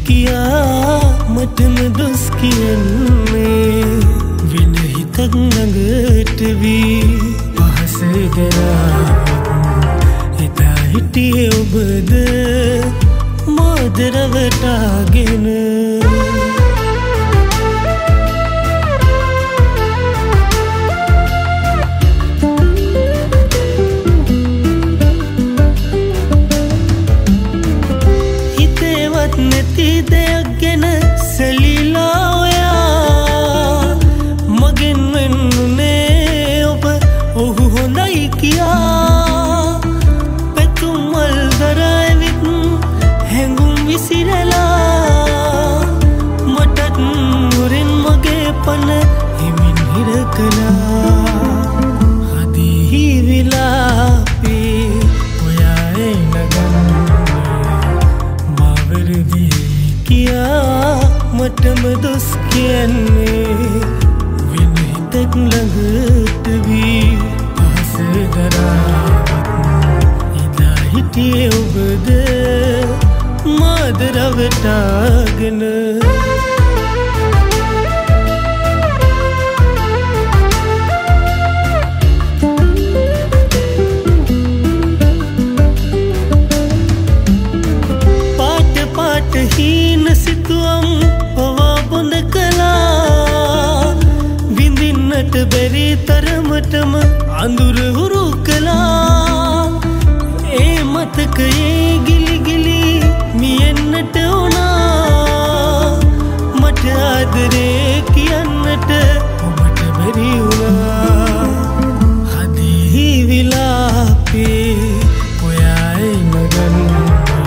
කියා මටම දොස් කියන්නේ වෙන හිතක් ළඟට වී පහස දරාවත් එදා හිටියේ ඔබද මාද රවටාගෙන නැති දෙයක් ගැන සැලිලා ඔයා මගෙන් වෙන්නුනේ ඔබ ඔහු හොඳයි කියා පැතුම් මල් දරාවිත් හැඟුම් විසිරලා මටත් නුරින් මගේ පන හිමින් හිර කළා හදිහි විලාපේ ඔයා එනගන්නේ කියා මටම දොස් කියන්නේ වෙන හිතක් ළඟට වී පහස දරාවත් එදා හිටියේ ඔබද මාද රවටාගෙන හීන සිතුවම් පවා බොඳ කළා විඳින්නට බැරි තරමටම අඳුර හුරු කළා ඒ මතකයේ ගිලි ගිලි මියෙන්නට වුණා මට ආදරේ කියන්නට ඔබට බැරි වුණා හදිහි විලාපේ ඔයා එනගන්නේ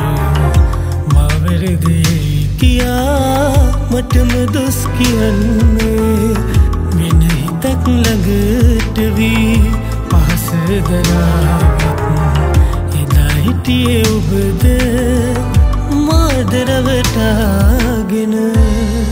කියා මටම දොස් කියන්නේ වෙන හිතක් ළඟට වී පහස දරාවත් එදා හිටියේ ඔබද මාද රවටාගෙන